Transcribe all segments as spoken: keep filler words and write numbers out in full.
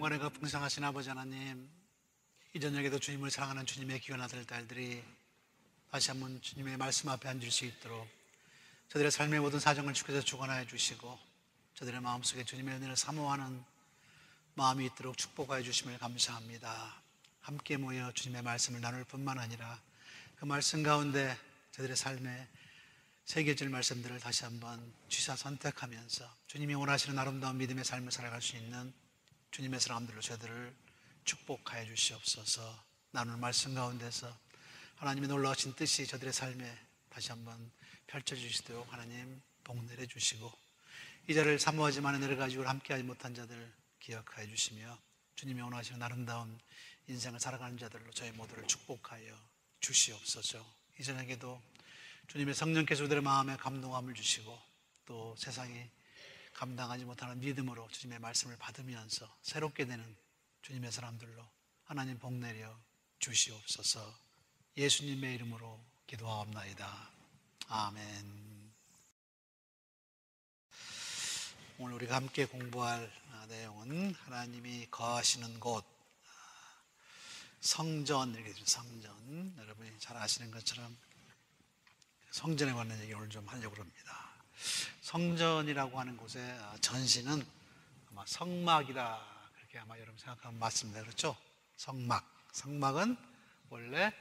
영광의 그 풍성하신 아버지 하나님, 이 저녁에도 주님을 사랑하는 주님의 귀한 아들 딸들이 다시 한번 주님의 말씀 앞에 앉을 수 있도록 저들의 삶의 모든 사정을 주께서 주관하여 주시고 저들의 마음속에 주님의 은혜를 사모하는 마음이 있도록 축복하여 주심을 감사합니다. 함께 모여 주님의 말씀을 나눌 뿐만 아니라 그 말씀 가운데 저들의 삶에 새겨질 말씀들을 다시 한번 취사 선택하면서 주님이 원하시는 아름다운 믿음의 삶을 살아갈 수 있는 주님의 사람들로 저들을 축복하여 주시옵소서. 나눌 말씀 가운데서 하나님의 놀라우신 뜻이 저들의 삶에 다시 한번 펼쳐주시도록 하나님 복 내려주시고 이 자리를 사모하지만 은혜를 가지고 함께하지 못한 자들 기억하여 주시며 주님이 원하시는 아름다운 인생을 살아가는 자들로 저희 모두를 축복하여 주시옵소서. 이 저녁에도 주님의 성령께서 우리의 마음에 감동함을 주시고 또 세상이 감당하지 못하는 믿음으로 주님의 말씀을 받으면서 새롭게 되는 주님의 사람들로 하나님 복 내려 주시옵소서. 예수님의 이름으로 기도하옵나이다. 아멘. 오늘 우리가 함께 공부할 내용은 하나님이 거하시는 곳, 성전, 이렇게 성전. 여러분이 잘 아시는 것처럼 성전에 관한 얘기 오늘 좀 하려고 합니다. 성전이라고 하는 곳의 전신은 아마 성막이라 그렇게 아마 여러분 생각하면 맞습니다. 그렇죠? 성막. 성막은 원래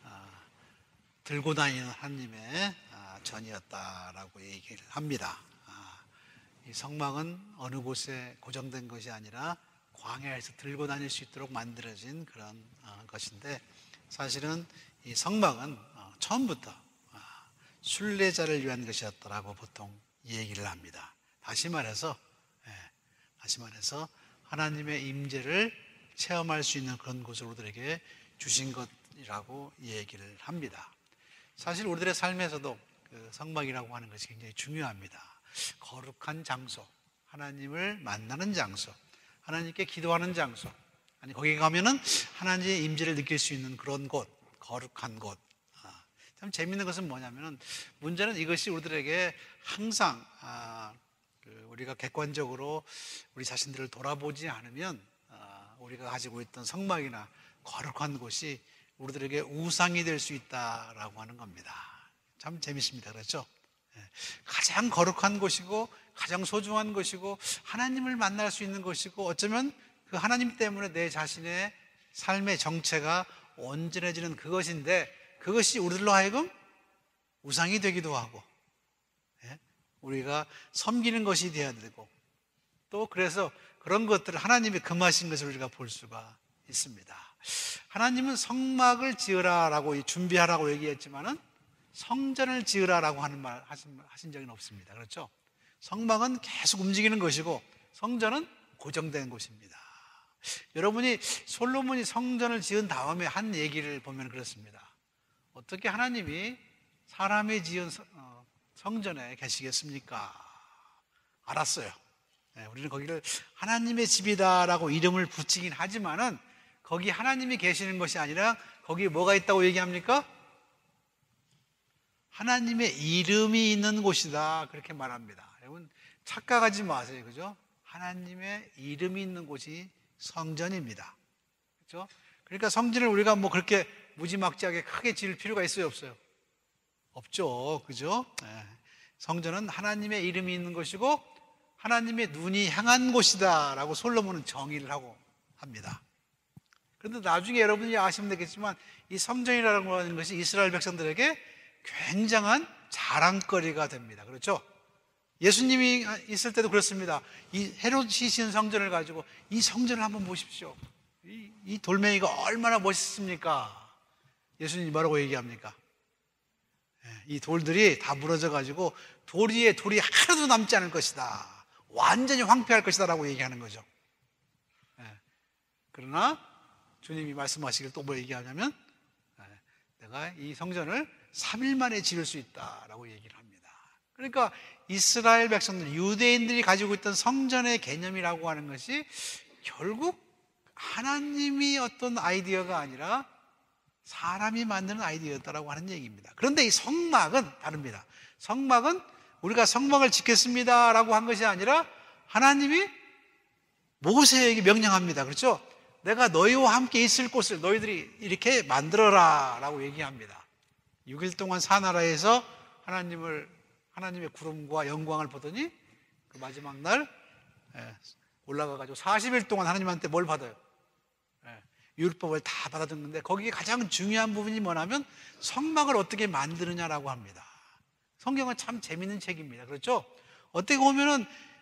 들고 다니는 하나님의 전이었다라고 얘기를 합니다. 이 성막은 어느 곳에 고정된 것이 아니라 광야에서 들고 다닐 수 있도록 만들어진 그런 것인데 사실은 이 성막은 처음부터 순례자를 위한 것이었다라고 보통 얘기를 합니다. 다시 말해서, 예, 다시 말해서 하나님의 임재를 체험할 수 있는 그런 곳을 우리들에게 주신 것이라고 얘기를 합니다. 사실 우리들의 삶에서도 그 성막이라고 하는 것이 굉장히 중요합니다. 거룩한 장소, 하나님을 만나는 장소, 하나님께 기도하는 장소, 아니 거기 가면은 하나님의 임재를 느낄 수 있는 그런 곳, 거룩한 곳. 참 재미있는 것은 뭐냐면은 문제는 이것이 우리들에게 항상 아, 그 우리가 객관적으로 우리 자신들을 돌아보지 않으면 아, 우리가 가지고 있던 성막이나 거룩한 곳이 우리들에게 우상이 될 수 있다라고 하는 겁니다. 참 재밌습니다. 그렇죠? 가장 거룩한 곳이고 가장 소중한 것이고 하나님을 만날 수 있는 것이고 어쩌면 그 하나님 때문에 내 자신의 삶의 정체가 온전해지는 그것인데 그것이 우리들로 하여금 우상이 되기도 하고 우리가 섬기는 것이 되어야 되고 또 그래서 그런 것들을 하나님이 금하신 것을 우리가 볼 수가 있습니다. 하나님은 성막을 지으라라고 준비하라고 얘기했지만은 성전을 지으라라고 하는 말 하신, 하신 적은 없습니다. 그렇죠? 성막은 계속 움직이는 것이고 성전은 고정된 곳입니다. 여러분이 솔로몬이 성전을 지은 다음에 한 얘기를 보면 그렇습니다. 어떻게 하나님이 사람이 지은 성전에 계시겠습니까? 알았어요. 네, 우리는 거기를 하나님의 집이다라고 이름을 붙이긴 하지만은 거기 하나님이 계시는 것이 아니라 거기에 뭐가 있다고 얘기합니까? 하나님의 이름이 있는 곳이다 그렇게 말합니다. 여러분 착각하지 마세요. 그죠? 하나님의 이름이 있는 곳이 성전입니다. 그렇죠? 그러니까 성전을 우리가 뭐 그렇게 무지막지하게 크게 지을 필요가 있어요, 없어요? 없죠. 그죠? 네. 성전은 하나님의 이름이 있는 것이고 하나님의 눈이 향한 곳이다 라고 솔로몬은 정의를 하고 합니다. 그런데 나중에 여러분이 아시면 되겠지만 이 성전이라는 하는 것이 이스라엘 백성들에게 굉장한 자랑거리가 됩니다. 그렇죠? 예수님이 있을 때도 그렇습니다. 이 헤롯이 지은 성전을 가지고 이 성전을 한번 보십시오. 이, 이 돌멩이가 얼마나 멋있습니까? 예수님이 뭐라고 얘기합니까? 이 돌들이 다 무너져 가지고 돌 위에 돌이 하나도 남지 않을 것이다. 완전히 황폐할 것이다 라고 얘기하는 거죠. 그러나 주님이 말씀하시길 또 뭐 얘기하냐면 내가 이 성전을 삼 일 만에 지을 수 있다라고 얘기를 합니다. 그러니까 이스라엘 백성들, 유대인들이 가지고 있던 성전의 개념이라고 하는 것이 결국 하나님이 어떤 아이디어가 아니라 사람이 만드는 아이디어였다라고 하는 얘기입니다. 그런데 이 성막은 다릅니다. 성막은 우리가 성막을 짓겠습니다라고 한 것이 아니라 하나님이 모세에게 명령합니다. 그렇죠? 내가 너희와 함께 있을 곳을 너희들이 이렇게 만들어라 라고 얘기합니다. 육 일 동안 사나라에서 하나님을, 하나님의 구름과 영광을 보더니 그 마지막 날 올라가가지고 사십 일 동안 하나님한테 뭘 받아요? 율법을 다 받아듣는데 거기에 가장 중요한 부분이 뭐냐면 성막을 어떻게 만드느냐라고 합니다. 성경은 참 재밌는 책입니다. 그렇죠? 어떻게 보면은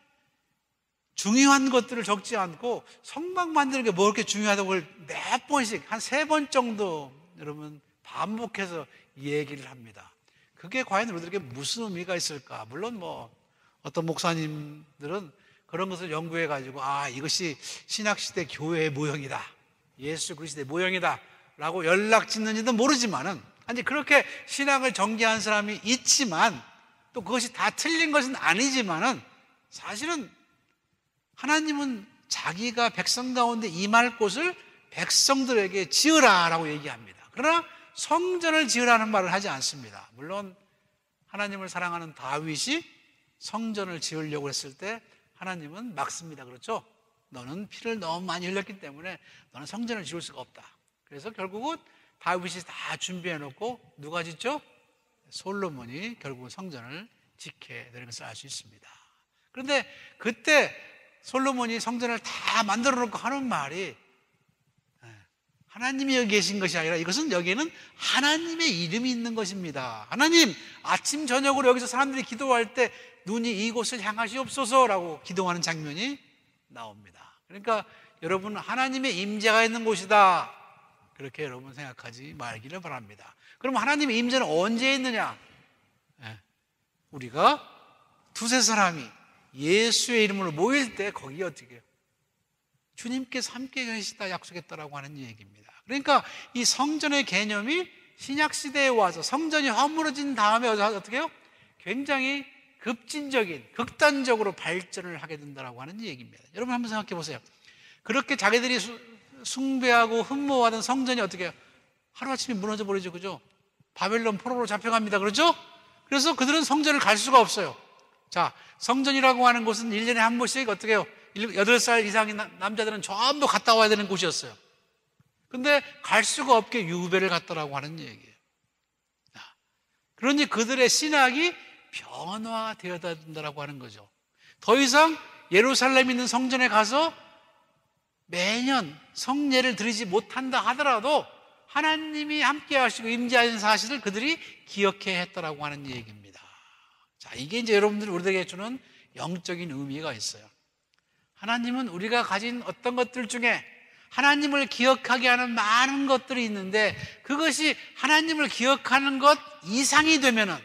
중요한 것들을 적지 않고 성막 만드는 게 뭐 그렇게 중요하다고 몇 번씩 한 세 번 정도 여러분 반복해서 얘기를 합니다. 그게 과연 우리들에게 무슨 의미가 있을까? 물론 뭐 어떤 목사님들은 그런 것을 연구해 가지고 아 이것이 신약시대 교회의 모형이다, 예수 그리스도의 모형이다 라고 연락 짓는지도 모르지만은 아니 그렇게 신앙을 전개한 사람이 있지만 또 그것이 다 틀린 것은 아니지만은 사실은 하나님은 자기가 백성 가운데 임할 곳을 백성들에게 지으라 라고 얘기합니다. 그러나 성전을 지으라는 말을 하지 않습니다. 물론 하나님을 사랑하는 다윗이 성전을 지으려고 했을 때 하나님은 막습니다. 그렇죠? 너는 피를 너무 많이 흘렸기 때문에 너는 성전을 지을 수가 없다. 그래서 결국은 다윗이 다 준비해 놓고 누가 짓죠? 솔로몬이 결국은 성전을 짓게 되는 것을 알 수 있습니다. 그런데 그때 솔로몬이 성전을 다 만들어 놓고 하는 말이 하나님이 여기 계신 것이 아니라 이것은 여기에는 하나님의 이름이 있는 것입니다. 하나님, 아침 저녁으로 여기서 사람들이 기도할 때 눈이 이곳을 향하시옵소서라고 기도하는 장면이 나옵니다. 그러니까 여러분 하나님의 임재가 있는 곳이다, 그렇게 여러분 생각하지 말기를 바랍니다. 그럼 하나님의 임재는 언제 있느냐? 우리가 두세 사람이 예수의 이름으로 모일 때 거기 어떻게 해요? 주님께서 함께 계시다 약속했다라고 하는 얘기입니다. 그러니까 이 성전의 개념이 신약시대에 와서 성전이 허물어진 다음에 어떻게 해요? 굉장히 급진적인, 극단적으로 발전을 하게 된다고 하는 얘기입니다. 여러분 한번 생각해 보세요. 그렇게 자기들이 수, 숭배하고 흠모하던 성전이 어떻게 해요? 하루아침에 무너져 버리죠. 그죠? 바벨론 포로로 잡혀갑니다. 그렇죠? 그래서 그들은 성전을 갈 수가 없어요. 자, 성전이라고 하는 곳은 일 년에 한 번씩 어떻게 해요? 여덟 살 이상인 남자들은 전부 갔다 와야 되는 곳이었어요. 근데 갈 수가 없게 유배를 갔다라고 하는 얘기예요. 그러니 그들의 신학이 변화되어야 된다고 하는 거죠. 더 이상 예루살렘에 있는 성전에 가서 매년 성례를 드리지 못한다 하더라도 하나님이 함께 하시고 임재하신 사실을 그들이 기억해야 했다라고 하는 얘기입니다. 자, 이게 이제 여러분들이 우리에게 주는 영적인 의미가 있어요. 하나님은 우리가 가진 어떤 것들 중에 하나님을 기억하게 하는 많은 것들이 있는데 그것이 하나님을 기억하는 것 이상이 되면은,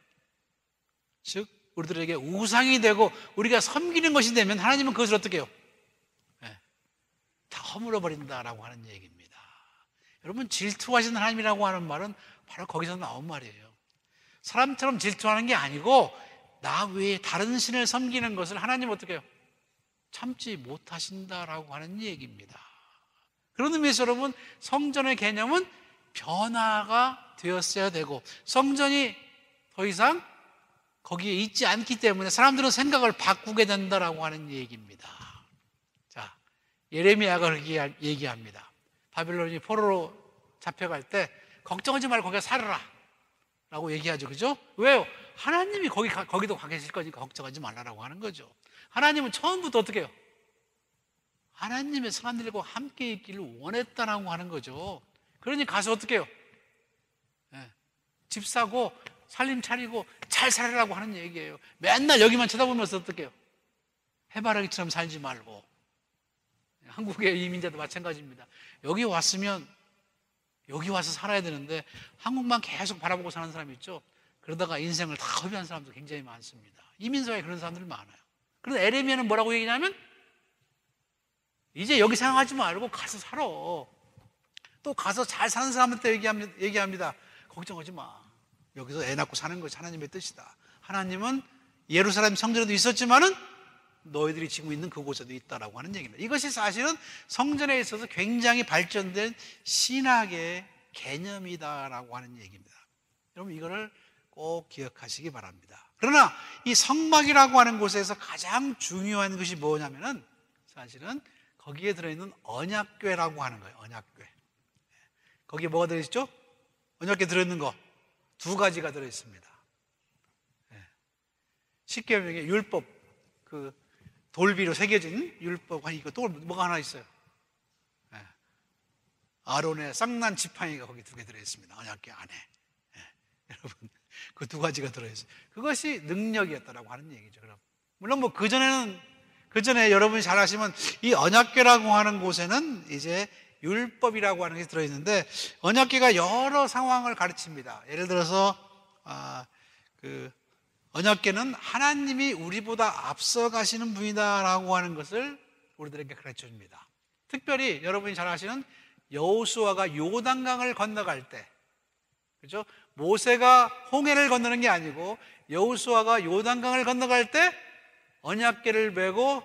즉 우리들에게 우상이 되고 우리가 섬기는 것이 되면 하나님은 그것을 어떻게 해요? 네, 다 허물어버린다라고 하는 얘기입니다. 여러분, 질투하시는 하나님이라고 하는 말은 바로 거기서 나온 말이에요. 사람처럼 질투하는 게 아니고 나 외에 다른 신을 섬기는 것을 하나님 어떻게 해요? 참지 못하신다라고 하는 얘기입니다. 그런 의미에서 여러분, 성전의 개념은 변화가 되었어야 되고 성전이 더 이상 거기에 있지 않기 때문에 사람들은 생각을 바꾸게 된다라고 하는 얘기입니다. 자, 예레미야가 그렇게 얘기합니다. 바빌론이 포로로 잡혀갈 때 걱정하지 말고 거기에 살아라 라고 얘기하죠. 그죠? 왜요? 하나님이 거기, 거기도 가 계실 거니까 걱정하지 말라라고 하는 거죠. 하나님은 처음부터 어떻게 해요? 하나님의 사람들과 함께 있기를 원했다라고 하는 거죠. 그러니 가서 어떻게 해요? 네. 집 사고 살림 차리고 잘 살아라고 하는 얘기예요. 맨날 여기만 쳐다보면서 어떻게 해요? 해바라기처럼 살지 말고. 한국의 이민자도 마찬가지입니다. 여기 왔으면 여기 와서 살아야 되는데 한국만 계속 바라보고 사는 사람이 있죠. 그러다가 인생을 다 허비한 사람도 굉장히 많습니다. 이민사회에 그런 사람들이 많아요. 그런데 에레미야는 뭐라고 얘기냐면 이제 여기 생각하지 말고 가서 살아. 또 가서 잘 사는 사람한테 얘기합니다. 얘기합니다. 걱정하지 마. 여기서 애 낳고 사는 것이 하나님의 뜻이다. 하나님은 예루살렘 성전에도 있었지만은 너희들이 지금 있는 그곳에도 있다라고 하는 얘기입니다. 이것이 사실은 성전에 있어서 굉장히 발전된 신학의 개념이다라고 하는 얘기입니다. 여러분, 이거를 꼭 기억하시기 바랍니다. 그러나 이 성막이라고 하는 곳에서 가장 중요한 것이 뭐냐면은 사실은 거기에 들어있는 언약궤라고 하는 거예요. 언약궤. 거기에 뭐가 들어있죠? 언약궤 들어있는 거 두 가지가 들어있습니다. 쉽게 말하면 율법, 그 돌비로 새겨진 율법, 아니 이거 또 뭐가 하나 있어요. 아론의 쌍난 지팡이가 거기 두 개 들어있습니다. 언약궤 안에. 여러분, 그 두 가지가 들어있어요. 그것이 능력이었다라고 하는 얘기죠. 그럼 물론 뭐 그전에는, 그전에 여러분이 잘 아시면 이 언약궤라고 하는 곳에는 이제 율법이라고 하는 게 들어있는데, 언약궤가 여러 상황을 가르칩니다. 예를 들어서, 아, 그, 언약궤는 하나님이 우리보다 앞서 가시는 분이다라고 하는 것을 우리들에게 가르쳐 줍니다. 특별히 여러분이 잘 아시는 여호수아가 요단강을 건너갈 때, 그죠? 모세가 홍해를 건너는 게 아니고 여호수아가 요단강을 건너갈 때 언약궤를 메고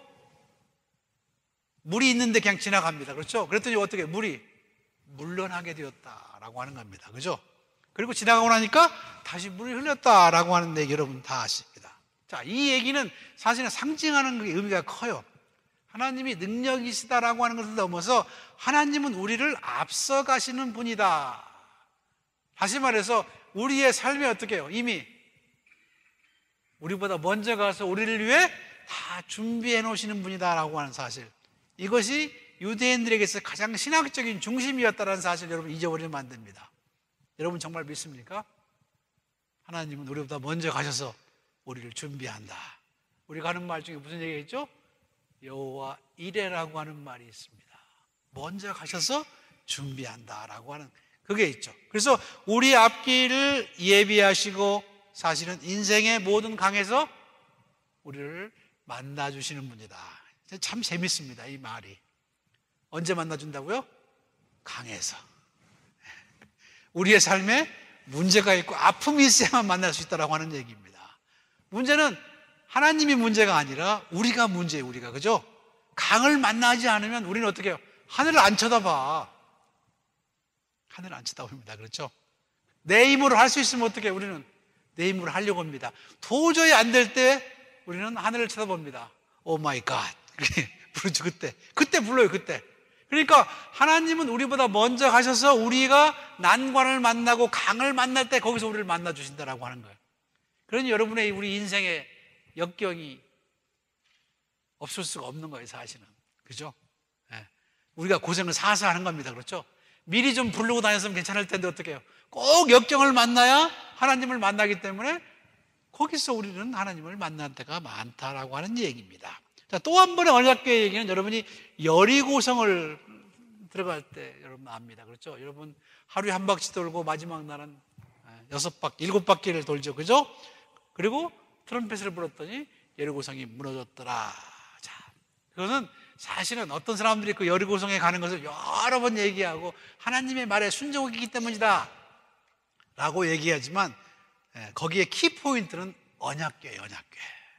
물이 있는데 그냥 지나갑니다. 그렇죠? 그랬더니 어떻게 물이 물러나게 되었다라고 하는 겁니다. 그죠? 그리고 지나가고 나니까 다시 물이 흘렸다라고 하는 얘기 여러분 다 아십니다. 자, 이 얘기는 사실은 상징하는 그 의미가 커요. 하나님이 능력이시다라고 하는 것을 넘어서 하나님은 우리를 앞서 가시는 분이다. 다시 말해서 우리의 삶이 어떻게 해요? 이미 우리보다 먼저 가서 우리를 위해 다 준비해 놓으시는 분이다라고 하는 사실, 이것이 유대인들에게서 가장 신학적인 중심이었다는 사실 여러분 잊어버리면 안 됩니다. 여러분 정말 믿습니까? 하나님은 우리보다 먼저 가셔서 우리를 준비한다. 우리가 하는 말 중에 무슨 얘기가 있죠? 여호와 이레라고 하는 말이 있습니다. 먼저 가셔서 준비한다라고 하는 그게 있죠. 그래서 우리 앞길을 예비하시고 사실은 인생의 모든 강에서 우리를 만나주시는 분이다. 참 재밌습니다, 이 말이. 언제 만나준다고요? 강에서. 우리의 삶에 문제가 있고 아픔이 있어야만 만날 수 있다고 하는 얘기입니다. 문제는 하나님이 문제가 아니라 우리가 문제예요, 우리가. 그죠? 강을 만나지 않으면 우리는 어떻게 해요? 하늘을 안 쳐다봐. 하늘을 안 쳐다봅니다. 그렇죠? 내 힘으로 할 수 있으면 어떻게 해요? 우리는 내 힘으로 하려고 합니다. 도저히 안 될 때 우리는 하늘을 쳐다봅니다. 오 마이 갓. 부르죠, 그때. 그때 불러요, 그때. 그러니까 하나님은 우리보다 먼저 가셔서 우리가 난관을 만나고 강을 만날 때 거기서 우리를 만나주신다라고 하는 거예요. 그러니 여러분의 우리 인생의 역경이 없을 수가 없는 거예요, 사실은. 그죠? 네. 우리가 고생을 사서 하는 겁니다. 그렇죠? 미리 좀 부르고 다녔으면 괜찮을 텐데 어떻게 해요? 꼭 역경을 만나야 하나님을 만나기 때문에 거기서 우리는 하나님을 만난 때가 많다라고 하는 얘기입니다. 자, 또 한 번의 언약궤의 얘기는 여러분이 여리고성을 들어갈 때 여러분 압니다. 그렇죠? 여러분 하루에 한 바퀴 돌고 마지막 날은 여섯 바퀴, 일곱 바퀴를 돌죠. 그죠? 그리고 트럼펫을 불었더니 여리고성이 무너졌더라. 자, 그것은 사실은 어떤 사람들이 그 여리고성에 가는 것을 여러 번 얘기하고 하나님의 말에 순종하기 때문이다 라고 얘기하지만 거기에 키포인트는 언약궤예요, 언약궤.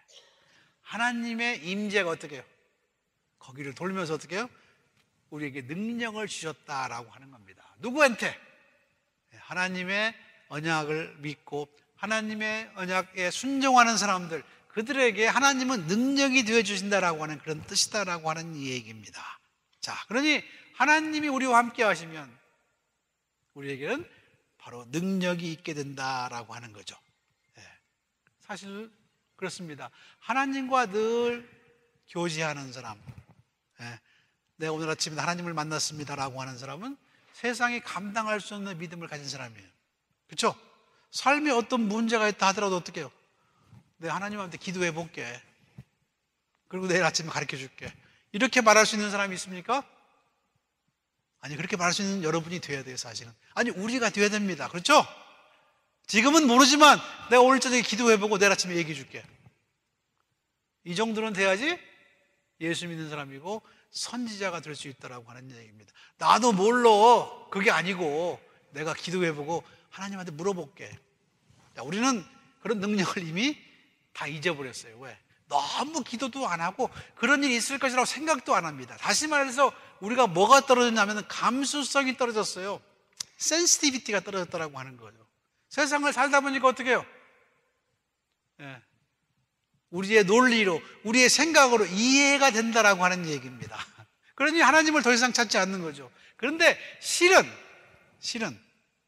하나님의 임재가 어떻게 해요? 거기를 돌면서 어떻게 해요? 우리에게 능력을 주셨다라고 하는 겁니다. 누구한테? 하나님의 언약을 믿고 하나님의 언약에 순종하는 사람들, 그들에게 하나님은 능력이 되어주신다라고 하는 그런 뜻이다라고 하는 이 얘기입니다. 자, 그러니 하나님이 우리와 함께 하시면 우리에게는 바로 능력이 있게 된다라고 하는 거죠. 사실 그렇습니다. 하나님과 늘 교제하는 사람, 내가 오늘 아침에 하나님을 만났습니다라고 하는 사람은 세상이 감당할 수 없는 믿음을 가진 사람이에요. 그렇죠? 삶에 어떤 문제가 있다 하더라도 어떻게 해요? 내가 하나님한테 기도해 볼게. 그리고 내일 아침에 가르쳐 줄게. 이렇게 말할 수 있는 사람이 있습니까? 아니, 그렇게 말할 수 있는 여러분이 돼야 돼요, 사실은. 아니, 우리가 돼야 됩니다. 그렇죠? 지금은 모르지만 내가 오늘 저녁에 기도해 보고 내일 아침에 얘기해 줄게. 이 정도는 돼야지 예수 믿는 사람이고 선지자가 될 수 있다라고 하는 얘기입니다. 나도 몰라. 그게 아니고 내가 기도해 보고 하나님한테 물어볼게. 자, 우리는 그런 능력을 이미 다 잊어버렸어요. 왜? 너무 기도도 안 하고 그런 일이 있을 것이라고 생각도 안 합니다. 다시 말해서 우리가 뭐가 떨어졌냐면 감수성이 떨어졌어요. 센시티비티가 떨어졌다라고 하는 거죠. 세상을 살다 보니까 어떻게 해요? 예. 우리의 논리로, 우리의 생각으로 이해가 된다라고 하는 얘기입니다. 그러니 하나님을 더 이상 찾지 않는 거죠. 그런데 실은, 실은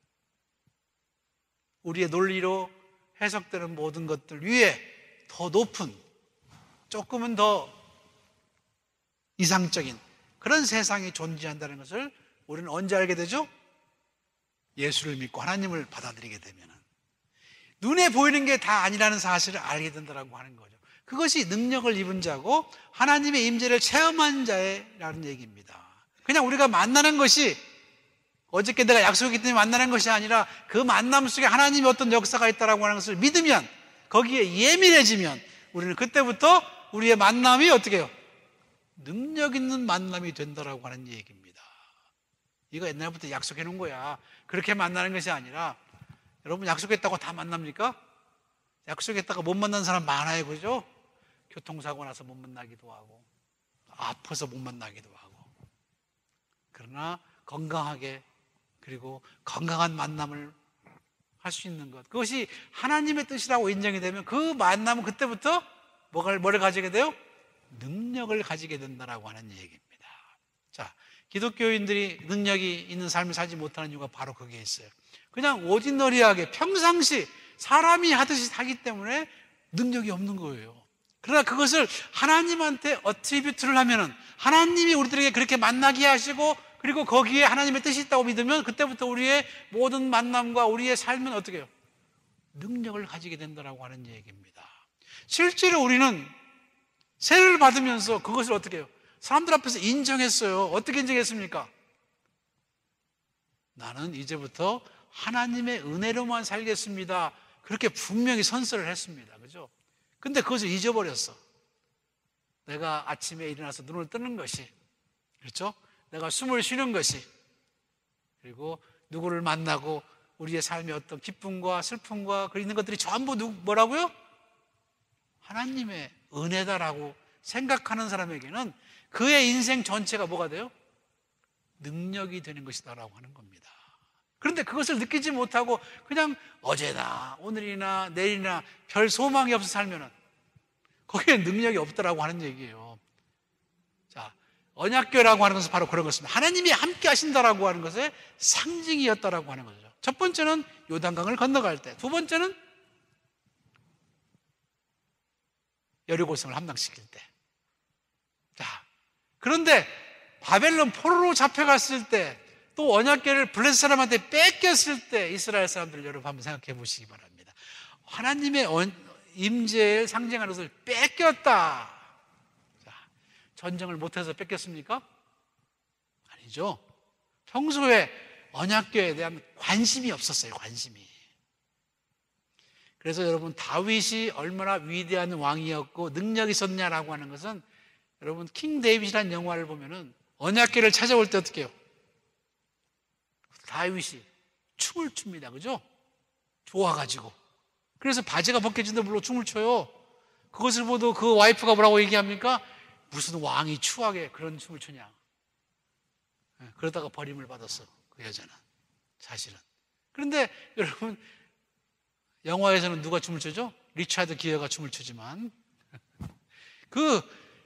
우리의 논리로 해석되는 모든 것들 위에 더 높은, 조금은 더 이상적인 그런 세상이 존재한다는 것을 우리는 언제 알게 되죠? 예수를 믿고 하나님을 받아들이게 되면 눈에 보이는 게 다 아니라는 사실을 알게 된다고 하는 거죠. 그것이 능력을 입은 자고 하나님의 임재를 체험한 자라는 얘기입니다. 그냥 우리가 만나는 것이 어저께 내가 약속했기 때문에 만나는 것이 아니라 그 만남 속에 하나님의 어떤 역사가 있다고 하는 것을 믿으면, 거기에 예민해지면 우리는 그때부터 우리의 만남이 어떻게 해요? 능력 있는 만남이 된다고 하는 얘기입니다. 이거 옛날부터 약속해 놓은 거야. 그렇게 만나는 것이 아니라, 여러분 약속했다고 다 만납니까? 약속했다가 못 만난 사람 많아요, 그죠? 교통사고 나서 못 만나기도 하고, 아파서 못 만나기도 하고. 그러나 건강하게, 그리고 건강한 만남을 할 수 있는 것, 그것이 하나님의 뜻이라고 인정이 되면 그 만남은 그때부터 뭐를, 뭐를 가지게 돼요? 능력을 가지게 된다라고 하는 얘기입니다. 자, 기독교인들이 능력이 있는 삶을 살지 못하는 이유가 바로 거기에 있어요. 그냥 오디너리하게 평상시 사람이 하듯이 하기 때문에 능력이 없는 거예요. 그러나 그것을 하나님한테 어트리뷰트를 하면은, 하나님이 우리들에게 그렇게 만나게 하시고 그리고 거기에 하나님의 뜻이 있다고 믿으면 그때부터 우리의 모든 만남과 우리의 삶은 어떻게 해요? 능력을 가지게 된다라고 하는 얘기입니다. 실제로 우리는 세례를 받으면서 그것을 어떻게 해요? 사람들 앞에서 인정했어요. 어떻게 인정했습니까? 나는 이제부터 하나님의 은혜로만 살겠습니다. 그렇게 분명히 선서를 했습니다. 그죠? 근데 그것을 잊어버렸어. 내가 아침에 일어나서 눈을 뜨는 것이, 그렇죠? 내가 숨을 쉬는 것이, 그리고 누구를 만나고 우리의 삶의 어떤 기쁨과 슬픔과 그 있는 것들이 전부 누구, 뭐라고요? 하나님의 은혜다라고 생각하는 사람에게는 그의 인생 전체가 뭐가 돼요? 능력이 되는 것이다라고 하는 겁니다. 그런데 그것을 느끼지 못하고 그냥 어제나 오늘이나 내일이나 별 소망이 없어 살면은 거기에 능력이 없다라고 하는 얘기예요. 자, 언약궤라고 하는 것은 바로 그런 것입니다. 하나님이 함께 하신다라고 하는 것의 상징이었다라고 하는 거죠. 첫 번째는 요단강을 건너갈 때, 두 번째는 여리고성을 함락시킬 때. 자, 그런데 바벨론 포로로 잡혀갔을 때, 또 언약궤를 블레셋 사람한테 뺏겼을 때 이스라엘 사람들 여러분 한번 생각해 보시기 바랍니다. 하나님의 임재를 상징하는 것을 뺏겼다. 자, 전쟁을 못해서 뺏겼습니까? 아니죠. 평소에 언약궤에 대한 관심이 없었어요. 관심이. 그래서 여러분 다윗이 얼마나 위대한 왕이었고 능력이 있었냐라고 하는 것은, 여러분 킹 데이빗이라는 영화를 보면은 언약궤를 찾아올 때 어떻게 해요? 다윗이 춤을 춥니다. 그죠? 좋아가지고. 그래서 바지가 벗겨진다 물로 춤을 춰요. 그것을 보고 그 와이프가 뭐라고 얘기합니까? 무슨 왕이 추하게 그런 춤을 추냐. 그러다가 버림을 받았어, 그 여자는. 사실은. 그런데 여러분 영화에서는 누가 춤을 추죠? 리차드 기어가 춤을 추지만 그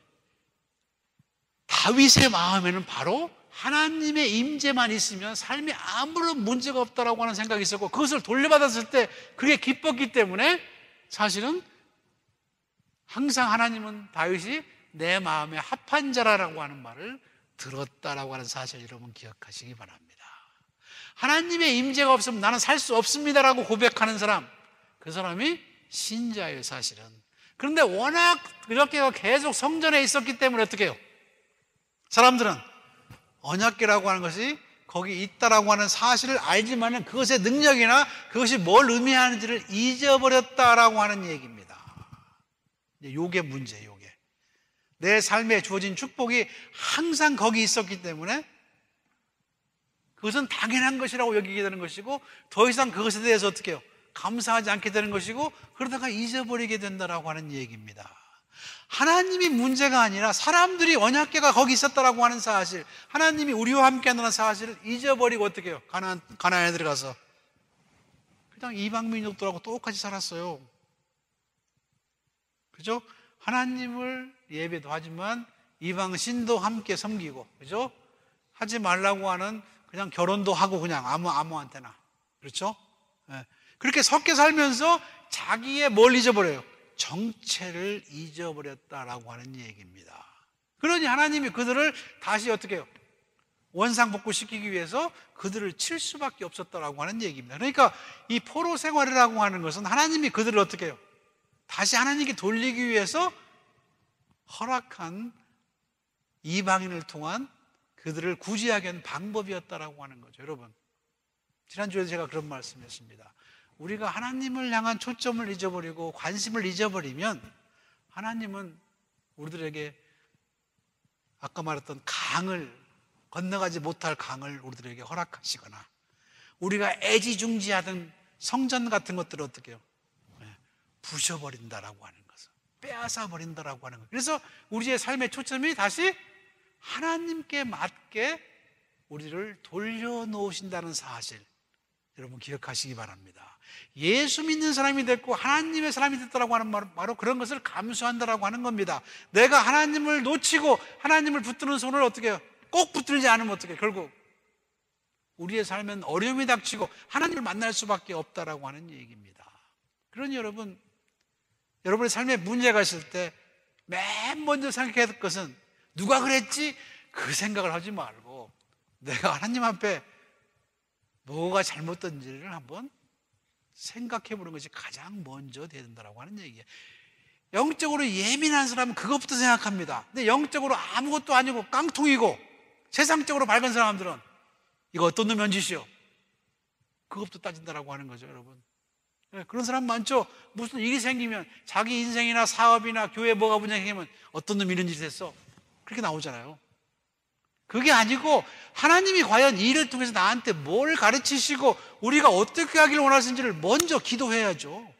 다윗의 마음에는 바로 하나님의 임재만 있으면 삶에 아무런 문제가 없다라고 하는 생각이 있었고, 그것을 돌려받았을 때 그게 기뻤기 때문에 사실은 항상 하나님은 다윗이 내 마음에 합한 자라라고 하는 말을 들었다라고 하는 사실 여러분 기억하시기 바랍니다. 하나님의 임재가 없으면 나는 살 수 없습니다라고 고백하는 사람, 그 사람이 신자예요, 사실은. 그런데 워낙 이렇게 계속 성전에 있었기 때문에 어떻게 해요? 사람들은 언약궤라고 하는 것이 거기 있다라고 하는 사실을 알지만은 그것의 능력이나 그것이 뭘 의미하는지를 잊어버렸다라고 하는 얘기입니다. 요게 문제예요, 요게. 내 삶에 주어진 축복이 항상 거기 있었기 때문에 그것은 당연한 것이라고 여기게 되는 것이고, 더 이상 그것에 대해서 어떻게 해요? 감사하지 않게 되는 것이고, 그러다가 잊어버리게 된다라고 하는 얘기입니다. 하나님이 문제가 아니라 사람들이 언약궤가 거기 있었다라고 하는 사실, 하나님이 우리와 함께 한다는 사실을 잊어버리고 어떻게 해요? 가나안, 가나안에 들어가서 그냥 이방 민족들하고 똑같이 살았어요. 그죠? 하나님을 예배도 하지만 이방 신도 함께 섬기고, 그죠? 하지 말라고 하는 그냥 결혼도 하고 그냥 아무 아무한테나, 그렇죠? 예. 그렇게 섞여 살면서 자기의 뭘 잊어버려요? 정체를 잊어버렸다라고 하는 얘기입니다. 그러니 하나님이 그들을 다시 어떻게 해요? 원상복구시키기 위해서 그들을 칠 수밖에 없었다라고 하는 얘기입니다. 그러니까 이 포로 생활이라고 하는 것은 하나님이 그들을 어떻게 해요? 다시 하나님께 돌리기 위해서 허락한 이방인을 통한 그들을 구제하게 한 방법이었다라고 하는 거죠. 여러분, 지난주에 제가 그런 말씀했습니다. 우리가 하나님을 향한 초점을 잊어버리고 관심을 잊어버리면 하나님은 우리들에게 아까 말했던 강을, 건너가지 못할 강을 우리들에게 허락하시거나, 우리가 애지중지하던 성전 같은 것들을 어떻게 해요? 부셔버린다라고 하는 것을, 빼앗아 버린다라고 하는 것. 그래서 우리의 삶의 초점이 다시 하나님께 맞게 우리를 돌려놓으신다는 사실, 여러분 기억하시기 바랍니다. 예수 믿는 사람이 됐고 하나님의 사람이 됐다라고 하는 말, 바로 그런 것을 감수한다라고 하는 겁니다. 내가 하나님을 놓치고 하나님을 붙드는 손을 어떻게 해요? 꼭 붙들지 않으면 어떻게 해요? 결국 우리의 삶은 어려움이 닥치고 하나님을 만날 수밖에 없다라고 하는 얘기입니다. 그러니 여러분, 여러분의 삶에 문제가 있을 때 맨 먼저 생각해야 될 것은 누가 그랬지? 그 생각을 하지 말고 내가 하나님 앞에 뭐가 잘못된지를 한번 생각해 보는 것이 가장 먼저 돼야 된다고 하는 얘기예요. 영적으로 예민한 사람은 그것부터 생각합니다. 근데 영적으로 아무것도 아니고 깡통이고 세상적으로 밝은 사람들은 이거 어떤 놈 연짓이요? 그것부터 따진다라고 하는 거죠, 여러분. 네, 그런 사람 많죠. 무슨 일이 생기면 자기 인생이나 사업이나 교회 뭐가 문제가 생기면 어떤 놈 이런 짓을 했어? 그렇게 나오잖아요. 그게 아니고 하나님이 과연 이 일을 통해서 나한테 뭘 가르치시고 우리가 어떻게 하기를 원하시는지를 먼저 기도해야죠.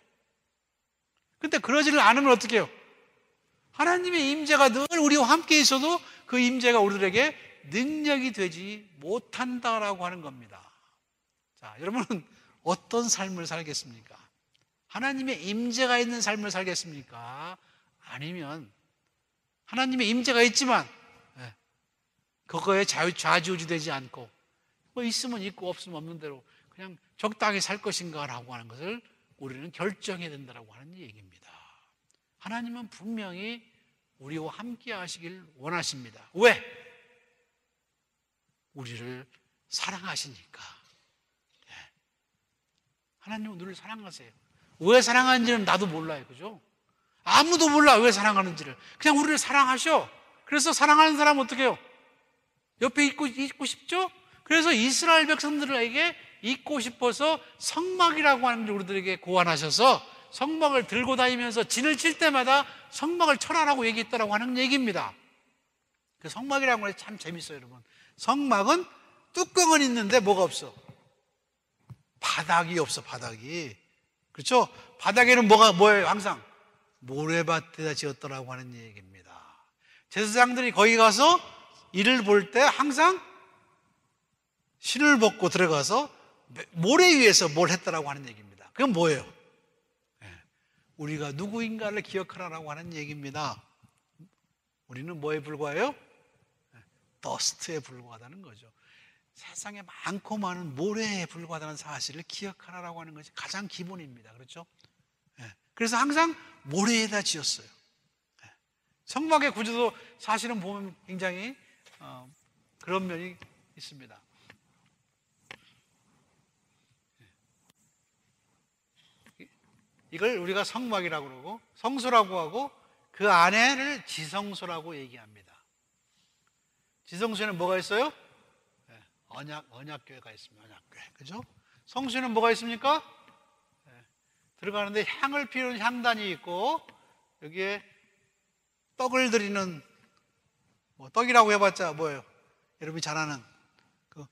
근데 그러지를 않으면 어떻게 해요? 하나님의 임재가 늘 우리와 함께 있어도 그 임재가 우리들에게 능력이 되지 못한다라고 하는 겁니다. 자, 여러분은 어떤 삶을 살겠습니까? 하나님의 임재가 있는 삶을 살겠습니까? 아니면 하나님의 임재가 있지만 그거에 좌지우지되지 않고 뭐 있으면 있고 없으면 없는 대로 그냥 적당히 살 것인가라고 하는 것을 우리는 결정해야 된다고 하는 얘기입니다. 하나님은 분명히 우리와 함께 하시길 원하십니다. 왜? 우리를 사랑하시니까. 하나님은 우리를 사랑하세요. 왜 사랑하는지는 나도 몰라요. 그죠? 아무도 몰라 왜 사랑하는지를. 그냥 우리를 사랑하셔. 그래서 사랑하는 사람은 어떻게 해요? 옆에 있고, 있고 싶죠? 그래서 이스라엘 백성들에게 있고 싶어서 성막이라고 하는 걸 우리들에게 고안하셔서 성막을 들고 다니면서 진을 칠 때마다 성막을 철하라고 얘기했다라고 하는 얘기입니다. 그 성막이라는 건 참 재밌어요, 여러분. 성막은 뚜껑은 있는데 뭐가 없어? 바닥이 없어, 바닥이. 그렇죠? 바닥에는 뭐가, 뭐예요? 항상 모래밭에다 지었더라고 하는 얘기입니다. 제사장들이 거기 가서 일을 볼 때 항상 신을 벗고 들어가서 모래 위에서 뭘 했다라고 하는 얘기입니다. 그건 뭐예요? 우리가 누구인가를 기억하라고 하는 얘기입니다. 우리는 뭐에 불과해요? 더스트에 불과하다는 거죠. 세상에 많고 많은 모래에 불과하다는 사실을 기억하라고 하는 것이 가장 기본입니다. 그렇죠? 그래서 항상 모래에다 지었어요. 성막의 구조도 사실은 보면 굉장히 어, 그런 면이 있습니다. 이걸 우리가 성막이라고 그러고 성소라고 하고 그 안에를 지성소라고 얘기합니다. 지성소에는 뭐가 있어요? 네, 언약, 언약궤가 있습니다. 언약궤. 그죠? 성소에는 뭐가 있습니까? 네, 들어가는데 향을 피우는 향단이 있고 여기에 떡을 드리는 뭐 떡이라고 해봤자 뭐예요? 여러분이 잘 아는 그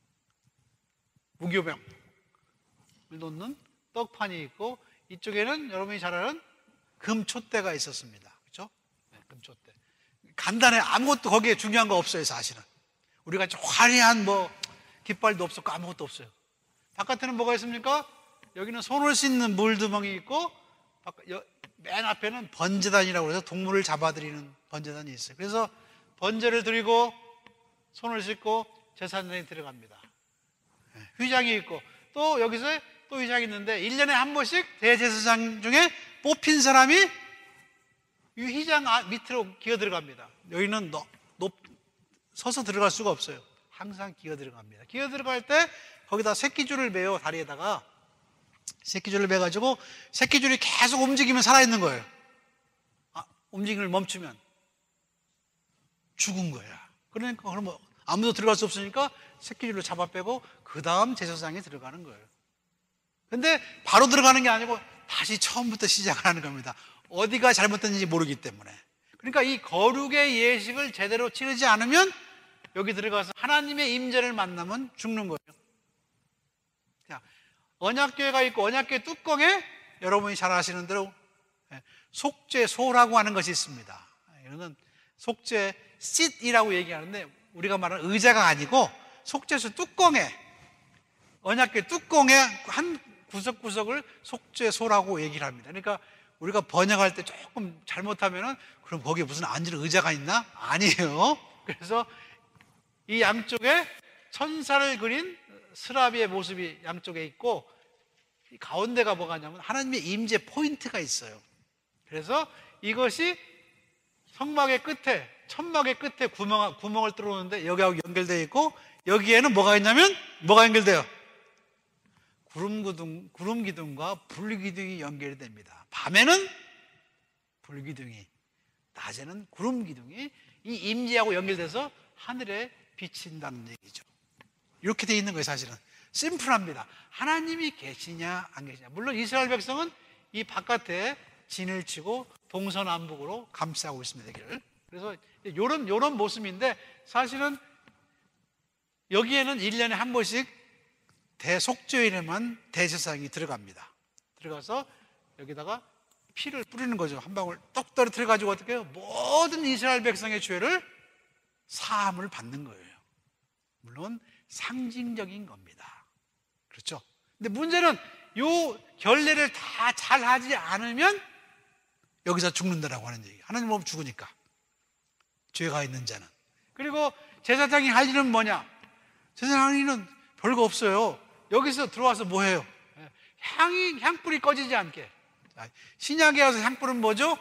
무교병을 놓는 떡판이 있고 이쪽에는 여러분이 잘 아는 금촛대가 있었습니다. 그렇죠? 네, 금촛대. 간단해. 아무것도 거기에 중요한 거 없어요, 사실은. 우리가 화려한 뭐 깃발도 없었고 아무것도 없어요. 바깥에는 뭐가 있습니까? 여기는 손을 씻는 물두멍이 있고 맨 앞에는 번제단이라고 해서 동물을 잡아들이는 번제단이 있어요. 그래서 번제를 드리고 손을 씻고 제사장이 들어갑니다. 휘장이 있고 또 여기서 또 휘장이 있는데 일 년에 한 번씩 대제사장 중에 뽑힌 사람이 이 휘장 밑으로 기어 들어갑니다. 여기는 높, 높, 서서 들어갈 수가 없어요. 항상 기어 들어갑니다. 기어 들어갈 때 거기다 새끼줄을 매요. 다리에다가 새끼줄을 매가지고 새끼줄이 계속 움직이면 살아있는 거예요. 아, 움직임을 멈추면 죽은 거야. 그러니까 그럼 아무도 들어갈 수 없으니까 새끼줄로 잡아 빼고 그 다음 제사장이 들어가는 거예요. 근데 바로 들어가는 게 아니고 다시 처음부터 시작을 하는 겁니다. 어디가 잘못됐는지 모르기 때문에. 그러니까 이 거룩의 예식을 제대로 치르지 않으면 여기 들어가서 하나님의 임재를 만나면 죽는 거예요. 자, 언약궤가 있고 언약궤 뚜껑에 여러분이 잘 아시는 대로 속죄소라고 하는 것이 있습니다. 이거는 속죄 싯이라고 얘기하는데 우리가 말하는 의자가 아니고 속죄소 뚜껑에, 언약궤 뚜껑에 한 구석구석을 속죄소라고 얘기를 합니다. 그러니까 우리가 번역할 때 조금 잘못하면은 그럼 거기에 무슨 앉을 의자가 있나? 아니에요. 그래서 이 양쪽에 천사를 그린 스라비의 모습이 양쪽에 있고 이 가운데가 뭐가 있냐면 하나님의 임재 포인트가 있어요. 그래서 이것이 성막의 끝에, 천막의 끝에 구멍, 구멍을 뚫어놓는데 여기하고 연결되어 있고 여기에는 뭐가 있냐면 뭐가 연결돼요? 구름 기둥, 구름 기둥과 불 기둥이 연결이 됩니다. 밤에는 불 기둥이, 낮에는 구름 기둥이 이 임재하고 연결돼서 하늘에 비친다는 얘기죠. 이렇게 돼 있는 거예요. 사실은 심플합니다. 하나님이 계시냐 안 계시냐. 물론 이스라엘 백성은 이 바깥에 진을 치고 동서남북으로 감싸고 있습니다. 여기를. 그래서 이런 이런 모습인데 사실은 여기에는 일 년에 한 번씩 대속죄일에만 대제사장이 들어갑니다. 들어가서 여기다가 피를 뿌리는 거죠. 한 방울 떡 떨어뜨려 가지고 어떻게 해요? 모든 이스라엘 백성의 죄를 사함을 받는 거예요. 물론 상징적인 겁니다. 그렇죠? 근데 문제는 요 결례를 다 잘하지 않으면 여기서 죽는다라고 하는 얘기예요. 하나님 보면 죽으니까. 죄가 있는 자는. 그리고 제사장이 할 일은 뭐냐? 제사장이는 별거 없어요. 여기서 들어와서 뭐 해요? 향이, 향불이 꺼지지 않게. 신약에 와서 향불은 뭐죠?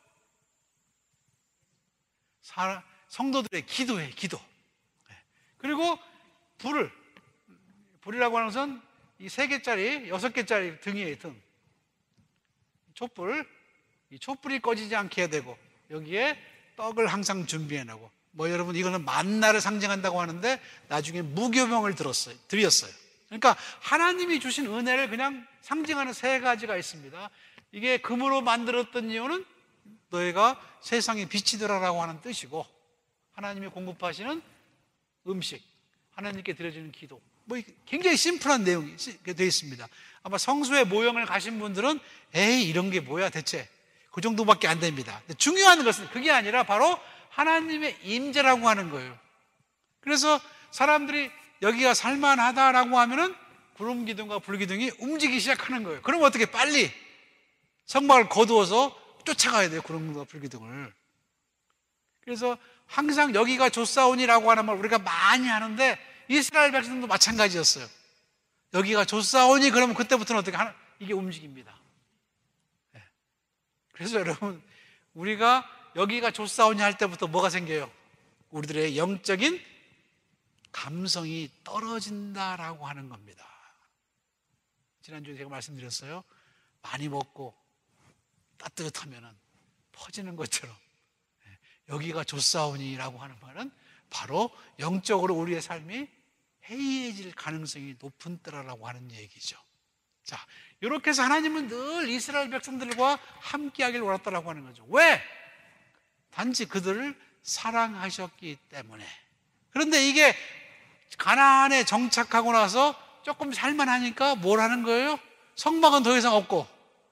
성도들의 기도에 기도. 그리고 불을, 불이라고 하는 것은 이 세 개짜리, 여섯 개짜리 등이에요, 등. 촛불, 이 촛불이 꺼지지 않게 해야 되고, 여기에 떡을 항상 준비해 놓고, 뭐 여러분, 이거는 만나를 상징한다고 하는데, 나중에 무교병을 들었어요, 드렸어요. 그러니까 하나님이 주신 은혜를 그냥 상징하는 세 가지가 있습니다. 이게 금으로 만들었던 이유는 너희가 세상에 빛이 되라라고 하는 뜻이고, 하나님이 공급하시는 음식, 하나님께 드려지는 기도, 뭐 굉장히 심플한 내용이 되어 있습니다. 아마 성수의 모형을 가신 분들은 에이 이런 게 뭐야 대체, 그 정도밖에 안 됩니다. 중요한 것은 그게 아니라 바로 하나님의 임재라고 하는 거예요. 그래서 사람들이 여기가 살만하다라고 하면은 구름 기둥과 불 기둥이 움직이기 시작하는 거예요. 그럼 어떻게 빨리 성막을 거두어서 쫓아가야 돼요, 구름 기둥과 불 기둥을. 그래서 항상 여기가 좋사오니라고 하는 말 우리가 많이 하는데 이스라엘 백성도 마찬가지였어요. 여기가 좋사오니 그러면 그때부터는 어떻게 하나, 이게 움직입니다. 네. 그래서 여러분, 우리가 여기가 좋사오니 할 때부터 뭐가 생겨요? 우리들의 영적인 감성이 떨어진다라고 하는 겁니다. 지난주에 제가 말씀드렸어요. 많이 먹고 따뜻하면 퍼지는 것처럼 여기가 좋사오니라고 하는 말은 바로 영적으로 우리의 삶이 해이해질 가능성이 높은 때라고 하는 얘기죠. 자, 이렇게 해서 하나님은 늘 이스라엘 백성들과 함께하길 원했다라고 하는 거죠. 왜? 단지 그들을 사랑하셨기 때문에. 그런데 이게 가나안에 정착하고 나서 조금 살만하니까 뭘 하는 거예요? 성막은 더 이상 없고,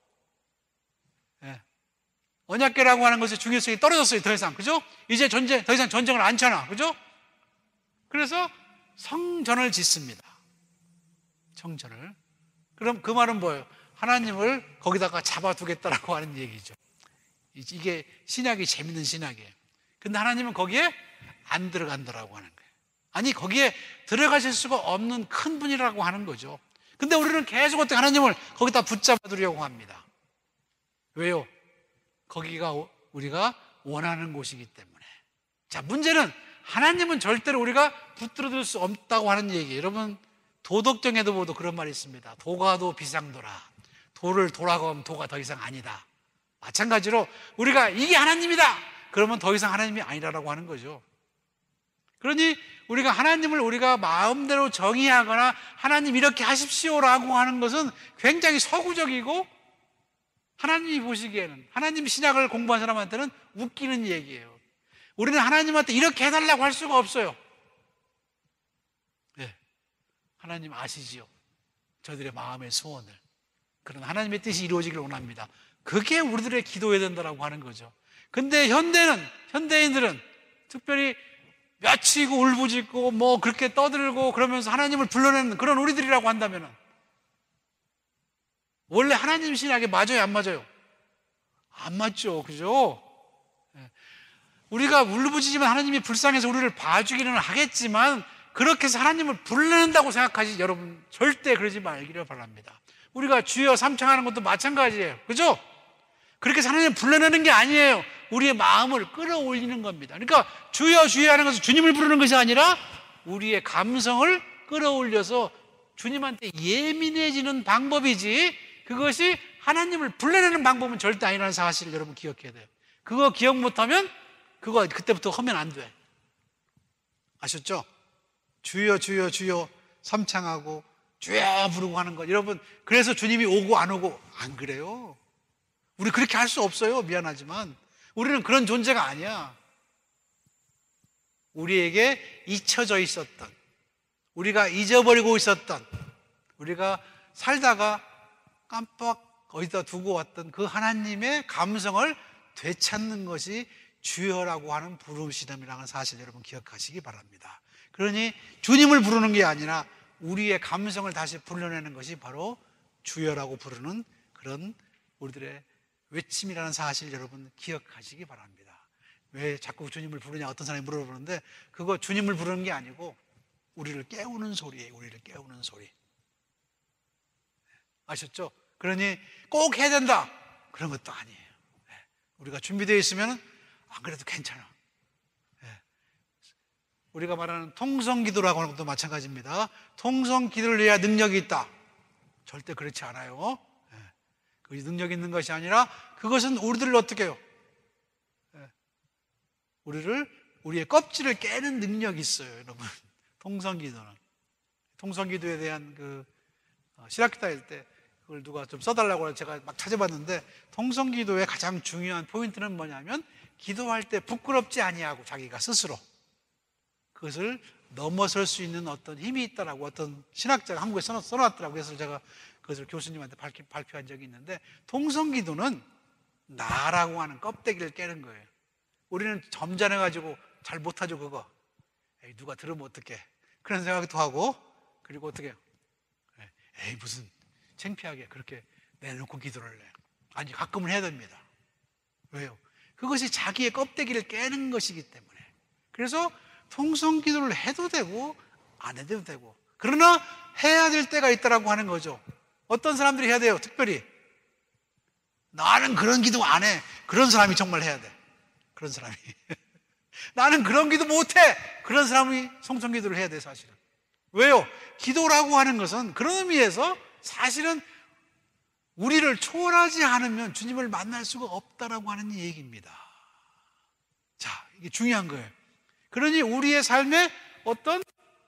예. 언약궤라고 하는 것의 중요성이 떨어졌어요. 더 이상, 그죠? 이제 전쟁, 더 이상 전쟁을 안 쳐나, 그죠? 그래서 성전을 짓습니다. 성전을. 그럼 그 말은 뭐예요? 하나님을 거기다가 잡아두겠다라고 하는 얘기죠. 이게 신약이 재밌는 신약이에요. 근데 하나님은 거기에 안 들어간다라고 하는 거예요. 아니, 거기에 들어가실 수가 없는 큰 분이라고 하는 거죠. 근데 우리는 계속 어떻게 하나님을 거기다 붙잡아두려고 합니다. 왜요? 거기가 우리가 원하는 곳이기 때문에. 자, 문제는 하나님은 절대로 우리가 붙들어둘 수 없다고 하는 얘기예요. 여러분, 도덕경에도 보도 그런 말이 있습니다. 도가도 비상도라. 도를 도라고 하면 도가 더 이상 아니다. 마찬가지로 우리가 이게 하나님이다 그러면 더 이상 하나님이 아니라고 하는 거죠. 그러니 우리가 하나님을 우리가 마음대로 정의하거나 하나님 이렇게 하십시오라고 하는 것은 굉장히 서구적이고 하나님이 보시기에는, 하나님 신약을 공부한 사람한테는 웃기는 얘기예요. 우리는 하나님한테 이렇게 해달라고 할 수가 없어요. 네. 하나님 아시지요? 저들의 마음의 소원을. 그런 하나님의 뜻이 이루어지기를 원합니다. 그게 우리들의 기도해야 된다고 하는 거죠. 근데 현대는, 현대인들은 특별히 며치고 울부짖고 뭐 그렇게 떠들고 그러면서 하나님을 불러내는 그런 우리들이라고 한다면 원래 하나님 신약에 맞아요, 안 맞아요? 안 맞죠, 그죠? 우리가 울부짖으면 하나님이 불쌍해서 우리를 봐주기는 하겠지만 그렇게 해서 하나님을 불러낸다고 생각하지 여러분 절대 그러지 말기를 바랍니다. 우리가 주여 삼창하는 것도 마찬가지예요, 그죠? 그렇게 해서 하나님을 불러내는 게 아니에요. 우리의 마음을 끌어올리는 겁니다. 그러니까 주여 주여 하는 것은 주님을 부르는 것이 아니라 우리의 감성을 끌어올려서 주님한테 예민해지는 방법이지, 그것이 하나님을 불러내는 방법은 절대 아니라는 사실을 여러분 기억해야 돼요. 그거 기억 못하면 그거 그때부터 하면 안 돼. 아셨죠? 주여 주여 주여 삼창하고 주여 부르고 하는 것, 여러분 그래서 주님이 오고 안 오고 안 그래요. 우리 그렇게 할 수 없어요. 미안하지만 우리는 그런 존재가 아니야. 우리에게 잊혀져 있었던, 우리가 잊어버리고 있었던, 우리가 살다가 깜빡 어디다 두고 왔던 그 하나님의 감성을 되찾는 것이 주여라고 하는 부르심이라는 사실 여러분 기억하시기 바랍니다. 그러니 주님을 부르는 게 아니라 우리의 감성을 다시 불러내는 것이 바로 주여라고 부르는 그런 우리들의 외침이라는 사실 여러분 기억하시기 바랍니다. 왜 자꾸 주님을 부르냐 어떤 사람이 물어보는데 그거 주님을 부르는 게 아니고 우리를 깨우는 소리예요. 우리를 깨우는 소리. 아셨죠? 그러니 꼭 해야 된다 그런 것도 아니에요. 우리가 준비되어 있으면 안 그래도 괜찮아. 우리가 말하는 통성기도라고 하는 것도 마찬가지입니다. 통성기도를 해야 능력이 있다. 절대 그렇지 않아요. 그 능력이 있는 것이 아니라 그것은 우리들을 어떻게 해요? 우리를, 우리의 껍질을 깨는 능력이 있어요, 여러분. 통성기도는. 통성기도에 대한 그 신학기도일 때 그걸 누가 좀 써달라고 해서 제가 막 찾아봤는데 통성기도의 가장 중요한 포인트는 뭐냐면 기도할 때 부끄럽지 아니하고 자기가 스스로 그것을 넘어설 수 있는 어떤 힘이 있다라고 어떤 신학자가 한국에 써놨더라고요. 그래서 제가 그것을 교수님한테 발표, 발표한 적이 있는데 통성기도는 나라고 하는 껍데기를 깨는 거예요. 우리는 점잖해가지고 잘 못하죠 그거. 에이, 누가 들으면 어떡해 그런 생각도 하고, 그리고 어떻게 해요? 에이 무슨 창피하게 그렇게 내놓고 기도를 해. 아니 가끔은 해야 됩니다. 왜요? 그것이 자기의 껍데기를 깨는 것이기 때문에. 그래서 통성기도를 해도 되고 안 해도 되고, 그러나 해야 될 때가 있다라고 하는 거죠. 어떤 사람들이 해야 돼요? 특별히 나는 그런 기도 안 해. 그런 사람이 정말 해야 돼. 그런 사람이 나는 그런 기도 못해. 그런 사람이 통성기도를 해야 돼 사실은. 왜요? 기도라고 하는 것은 그런 의미에서 사실은 우리를 초월하지 않으면 주님을 만날 수가 없다라고 하는 얘기입니다. 자, 이게 중요한 거예요. 그러니 우리의 삶에 어떤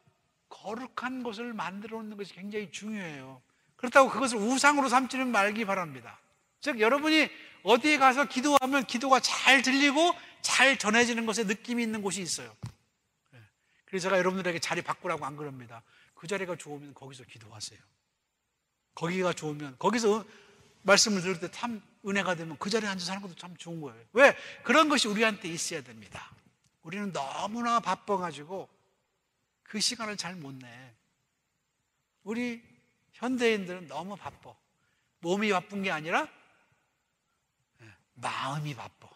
거룩한 것을 만들어 놓는 것이 굉장히 중요해요. 그렇다고 그것을 우상으로 삼지는 말기 바랍니다. 즉 여러분이 어디에 가서 기도하면 기도가 잘 들리고 잘 전해지는 것에 느낌이 있는 곳이 있어요. 그래서 제가 여러분들에게 자리 바꾸라고 안 그럽니다. 그 자리가 좋으면 거기서 기도하세요. 거기가 좋으면 거기서 말씀을 들을 때 참 은혜가 되면 그 자리에 앉아서 하는 것도 참 좋은 거예요. 왜? 그런 것이 우리한테 있어야 됩니다. 우리는 너무나 바빠가지고 그 시간을 잘 못 내. 우리 현대인들은 너무 바빠. 몸이 바쁜 게 아니라 마음이 바빠.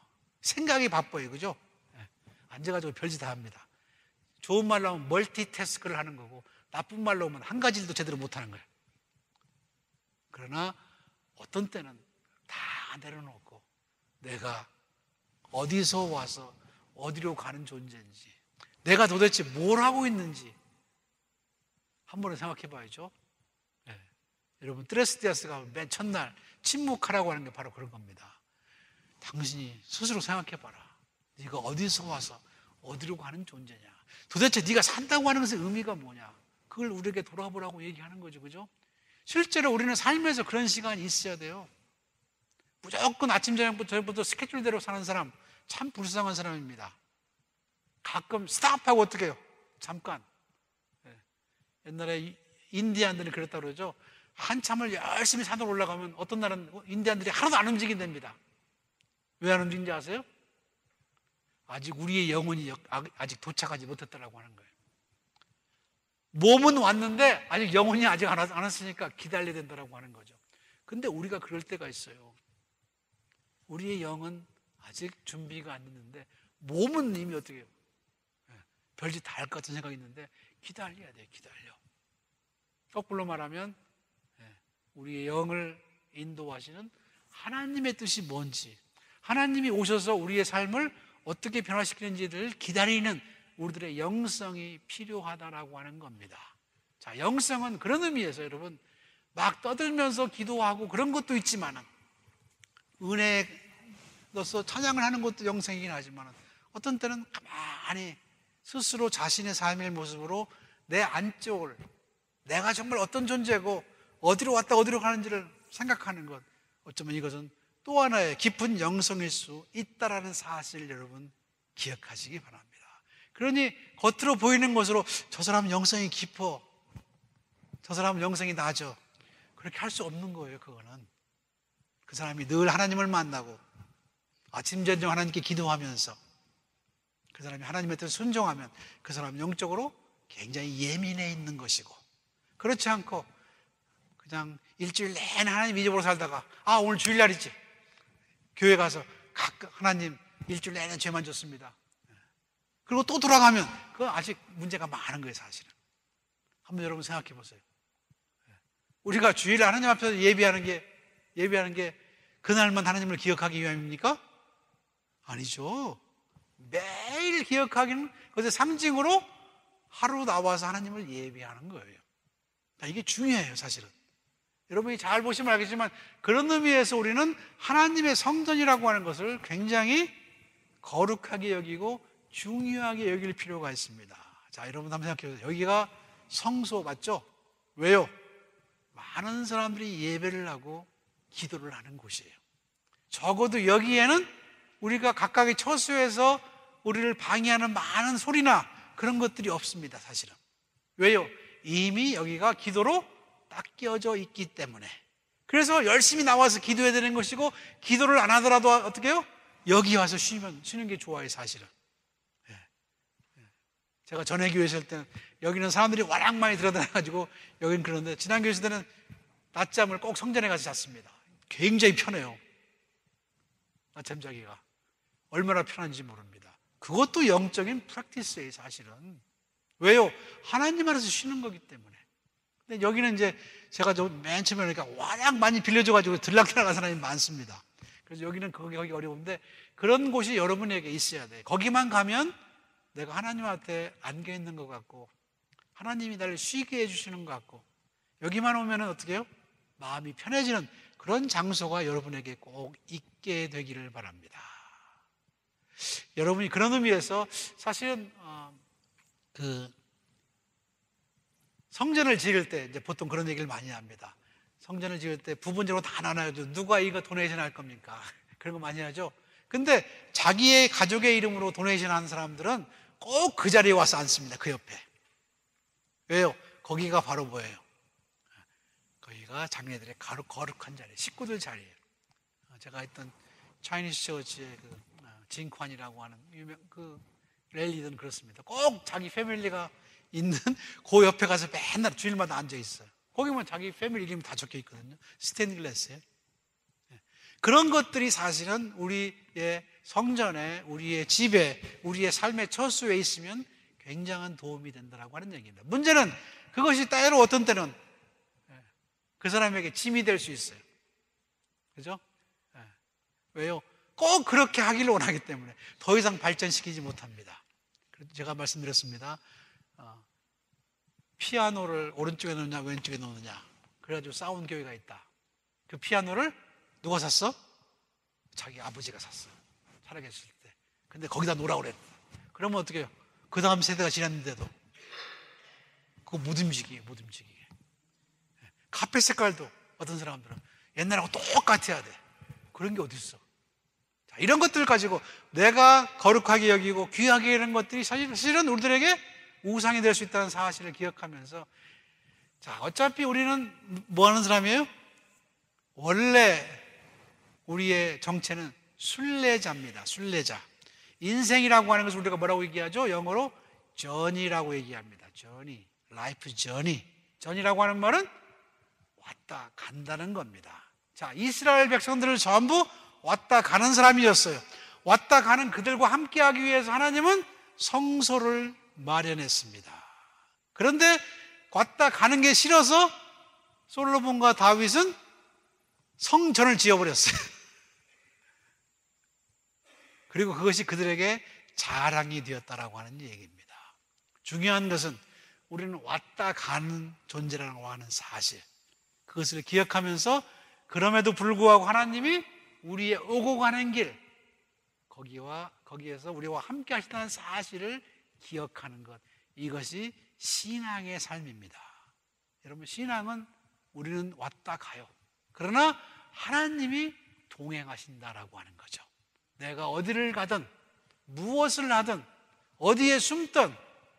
생각이 바빠요. 그죠? 예. 앉아가지고 별짓 다 합니다. 좋은 말로 하면 멀티태스크를 하는 거고, 나쁜 말로 하면 한 가지 일도 제대로 못하는 거예요. 그러나 어떤 때는 다 내려놓고 내가 어디서 와서 어디로 가는 존재인지, 내가 도대체 뭘 하고 있는지 한 번은 생각해 봐야죠. 네. 여러분, 트레스디아스가 맨 첫날 침묵하라고 하는 게 바로 그런 겁니다. 당신이 스스로 생각해 봐라. 네가 어디서 와서 어디로 가는 존재냐, 도대체 네가 산다고 하는 것의 의미가 뭐냐, 그걸 우리에게 돌아보라고 얘기하는 거죠. 그죠? 실제로 우리는 삶에서 그런 시간이 있어야 돼요. 무조건 아침 저녁부터 저녁부터 스케줄대로 사는 사람 참 불쌍한 사람입니다. 가끔 스탑하고 어떻게 해요? 잠깐. 예. 옛날에 인디안들이 그랬다고 그러죠. 한참을 열심히 산으로 올라가면 어떤 날은 인디안들이 하나도 안 움직인답니다. 왜 안 움직이는지 아세요? 아직 우리의 영혼이 아직 도착하지 못했다라고 하는 거예요. 몸은 왔는데 아직 영혼이 아직 안 왔으니까 기다려야 된다라고 하는 거죠. 근데 우리가 그럴 때가 있어요. 우리의 영은 아직 준비가 안 됐는데 몸은 이미 어떻게 해요? 별짓 다 할 것 같은 생각이 있는데 기다려야 돼요. 기다려. 거꾸로 말하면 우리의 영을 인도하시는 하나님의 뜻이 뭔지, 하나님이 오셔서 우리의 삶을 어떻게 변화시키는지를 기다리는 우리들의 영성이 필요하다라고 하는 겁니다. 자, 영성은 그런 의미에서 여러분 막 떠들면서 기도하고 그런 것도 있지만은, 은혜로서 찬양을 하는 것도 영성이긴 하지만 어떤 때는 가만히 스스로 자신의 삶의 모습으로 내 안쪽을, 내가 정말 어떤 존재고 어디로 왔다 어디로 가는지를 생각하는 것, 어쩌면 이것은 또 하나의 깊은 영성일 수 있다라는 사실을 여러분 기억하시기 바랍니다. 그러니 겉으로 보이는 것으로 저 사람은 영성이 깊어, 저 사람은 영성이 낮아, 그렇게 할 수 없는 거예요. 그거는 그 사람이 늘 하나님을 만나고 아침 저녁 하나님께 기도하면서 그 사람이 하나님의 뜻을 순종하면 그 사람은 영적으로 굉장히 예민해 있는 것이고, 그렇지 않고 그냥 일주일 내내 하나님 잊어버려 살다가 아 오늘 주일날이지, 교회 가서 가끔 하나님 일주일 내내 죄만 졌습니다, 그리고 또 돌아가면 그건 아직 문제가 많은 거예요. 사실은 한번 여러분 생각해 보세요. 우리가 주일날 하나님 앞에서 예배하는 게 예배하는 게 그날만 하나님을 기억하기 위함입니까? 아니죠. 매일 기억하기는 그것의 상징으로 하루 나와서 하나님을 예배하는 거예요. 이게 중요해요. 사실은 여러분이 잘 보시면 알겠지만 그런 의미에서 우리는 하나님의 성전이라고 하는 것을 굉장히 거룩하게 여기고 중요하게 여길 필요가 있습니다. 자, 여러분 한번 생각해 보세요. 여기가 성소 맞죠? 왜요? 많은 사람들이 예배를 하고 기도를 하는 곳이에요. 적어도 여기에는 우리가 각각의 처소에서 우리를 방해하는 많은 소리나 그런 것들이 없습니다. 사실은. 왜요? 이미 여기가 기도로 딱 끼워져 있기 때문에. 그래서 열심히 나와서 기도해야 되는 것이고, 기도를 안 하더라도 어떻게 해요? 여기 와서 쉬면, 쉬는 게 좋아요. 사실은. 제가 전에 교회 있을 때는 여기는 사람들이 워낙 많이 들어다녀가지고 여기는 그런데, 지난 교회 있을 때는 낮잠을 꼭 성전에 가서 잤습니다. 굉장히 편해요. 낮잠 자기가 얼마나 편한지 모릅니다. 그것도 영적인 프랙티스예요. 사실은. 왜요? 하나님 안에서 쉬는 거기 때문에. 근데 여기는 이제 제가 맨 처음에 그러니까 워낙 많이 빌려줘가지고 들락날락한 사람이 많습니다. 그래서 여기는 거기 가기 어려운데, 그런 곳이 여러분에게 있어야 돼요. 거기만 가면 내가 하나님한테 안겨 있는 것 같고 하나님이 나를 쉬게 해주시는 것 같고, 여기만 오면은 어떻게 해요? 마음이 편해지는 그런 장소가 여러분에게 꼭 있게 되기를 바랍니다. 여러분이 그런 의미에서 사실은 어, 그 성전을 지을 때 이제 보통 그런 얘기를 많이 합니다. 성전을 지을 때 부분적으로 다 나눠요. 누가 이거 도네이션 할 겁니까? 그런 거 많이 하죠. 근데 자기의 가족의 이름으로 도네이션 하는 사람들은 꼭 그 자리에 와서 앉습니다. 그 옆에. 왜요? 거기가 바로 뭐예요? 거기가 자기네들의 거룩한 자리, 식구들 자리예요. 제가 했던 차이니스 처치의 그 진관이라고 하는 유명 그 랠리든 그렇습니다. 꼭 자기 패밀리가 있는 그 옆에 가서 맨날 주일마다 앉아 있어요. 거기 보면 자기 패밀리 이름이 다 적혀 있거든요. 스테인글라스에. 그런 것들이 사실은 우리의 성전에, 우리의 집에, 우리의 삶의 처수에 있으면 굉장한 도움이 된다고 하는 얘기입니다. 문제는 그것이 때로 어떤 때는 그 사람에게 짐이 될 수 있어요. 그죠? 왜요? 꼭 그렇게 하기를 원하기 때문에 더 이상 발전시키지 못합니다. 제가 말씀드렸습니다. 어, 피아노를 오른쪽에 놓느냐 왼쪽에 놓느냐 그래가지고 싸운 교회가 있다. 그 피아노를 누가 샀어? 자기 아버지가 샀어. 살아계실 때. 근데 거기다 놓으라고 그랬다. 그러면 어떻게 해요? 그 다음 세대가 지났는데도 그거 못 움직이게 못 움직이게. 카페 색깔도 어떤 사람들은 옛날하고 똑같아야 돼. 그런 게 어디 있어? 자, 이런 것들 가지고 내가 거룩하게 여기고 귀하게 이런 것들이 사실은 우리들에게 우상이 될 수 있다는 사실을 기억하면서, 자, 어차피 우리는 뭐 하는 사람이에요? 원래 우리의 정체는 순례자입니다. 순례자. 인생이라고 하는 것을 우리가 뭐라고 얘기하죠? 영어로 journey라고 얘기합니다. journey, life journey. journey라고 하는 말은 왔다 간다는 겁니다. 자, 이스라엘 백성들을 전부 왔다 가는 사람이었어요. 왔다 가는 그들과 함께하기 위해서 하나님은 성소를 마련했습니다. 그런데 왔다 가는 게 싫어서 솔로몬과 다윗은 성전을 지어버렸어요. 그리고 그것이 그들에게 자랑이 되었다라고 하는 얘기입니다. 중요한 것은 우리는 왔다 가는 존재라고 하는 사실, 그것을 기억하면서 그럼에도 불구하고 하나님이 우리의 오고 가는 길, 거기와 거기에서 우리와 함께 하시다는 사실을 기억하는 것, 이것이 신앙의 삶입니다. 여러분, 신앙은 우리는 왔다 가요. 그러나 하나님이 동행하신다라고 하는 거죠. 내가 어디를 가든 무엇을 하든 어디에 숨든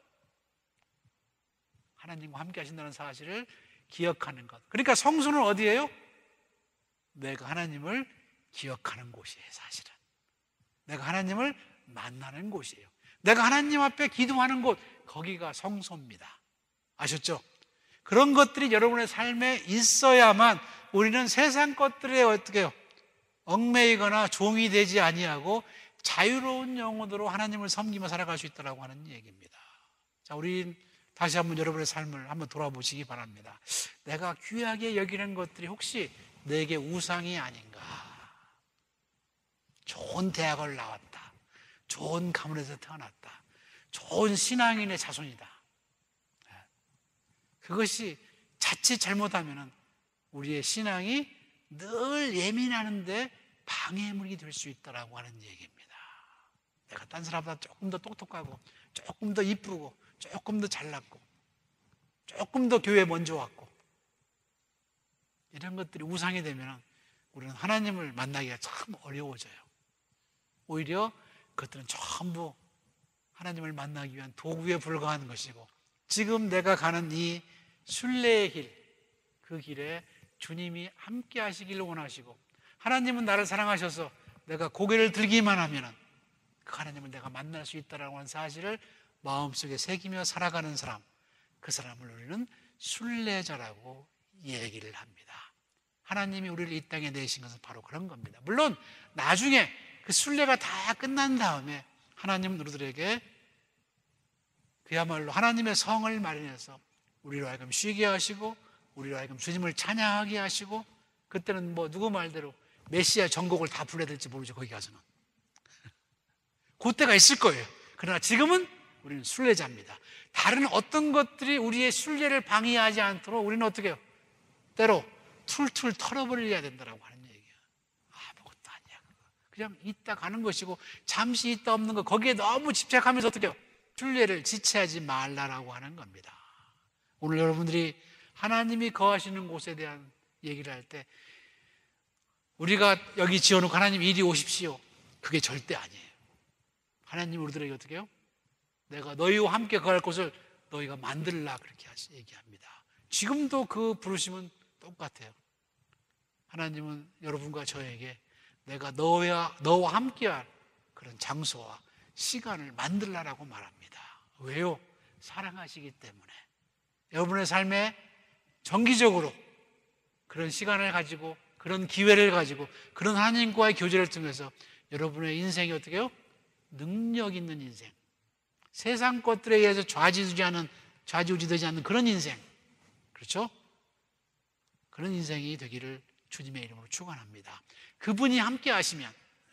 하나님과 함께 하신다는 사실을 기억하는 것. 그러니까 성소는 어디예요? 내가 하나님을 기억하는 곳이에요. 사실은 내가 하나님을 만나는 곳이에요. 내가 하나님 앞에 기도하는 곳, 거기가 성소입니다. 아셨죠? 그런 것들이 여러분의 삶에 있어야만 우리는 세상 것들에 어떻게 해요? 얽매이거나 종이 되지 아니하고 자유로운 영혼으로 하나님을 섬기며 살아갈 수 있다고 하는 얘기입니다. 자, 우리 다시 한번 여러분의 삶을 한번 돌아보시기 바랍니다. 내가 귀하게 여기는 것들이 혹시 내게 우상이 아닌가? 좋은 대학을 나왔다, 좋은 가문에서 태어났다, 좋은 신앙인의 자손이다. 그것이 자칫 잘못하면 우리의 신앙이 늘 예민하는데 방해물이 될 수 있다고 하는 얘기입니다. 내가 딴 사람보다 조금 더 똑똑하고 조금 더 이쁘고 조금 더 잘났고 조금 더 교회에 먼저 왔고, 이런 것들이 우상이 되면 우리는 하나님을 만나기가 참 어려워져요. 오히려 그것들은 전부 하나님을 만나기 위한 도구에 불과한 것이고, 지금 내가 가는 이 순례의 길, 그 길에 주님이 함께 하시기를 원하시고, 하나님은 나를 사랑하셔서 내가 고개를 들기만 하면 그 하나님을 내가 만날 수 있다는 사실을 마음속에 새기며 살아가는 사람, 그 사람을 우리는 순례자라고 얘기를 합니다. 하나님이 우리를 이 땅에 내신 것은 바로 그런 겁니다. 물론 나중에 그 순례가 다 끝난 다음에 하나님은 우리들에게 그야말로 하나님의 성을 마련해서 우리로 하여금 쉬게 하시고 우리로 하여금 주님을 찬양하게 하시고, 그때는 뭐 누구 말대로 메시아 전곡을 다 불러야 될지 모르죠. 거기 가서는 그때가 있을 거예요. 그러나 지금은 우리는 순례자입니다. 다른 어떤 것들이 우리의 순례를 방해하지 않도록 우리는 어떻게 해요? 때로 툴툴 털어버려야 된다고 하는 얘기예요. 아무것도 아니야, 그냥 있다 가는 것이고, 잠시 있다 없는 거 거기에 너무 집착하면서 어떻게 해요? 순례를 지체하지 말라라고 하는 겁니다. 오늘 여러분들이 하나님이 거하시는 곳에 대한 얘기를 할 때 우리가 여기 지어놓고 하나님 이리 오십시오, 그게 절대 아니에요. 하나님 우리들에게 어떻게 해요? 내가 너희와 함께 거할 곳을 너희가 만들라, 그렇게 얘기합니다. 지금도 그 부르심은 똑같아요. 하나님은 여러분과 저에게 내가 너와, 너와 함께할 그런 장소와 시간을 만들라라고 말합니다. 왜요? 사랑하시기 때문에. 여러분의 삶에 정기적으로 그런 시간을 가지고 그 그런 기회를 가지고 그런 하나님과의 교제를 통해서 여러분의 인생이 어떻게 해요? 능력 있는 인생, 세상 것들에 의해서 좌지우지하는, 좌지우지되지 않는 그런 인생, 그렇죠? 그런 인생이 되기를 주님의 이름으로 축원합니다. 그분이 함께 하시면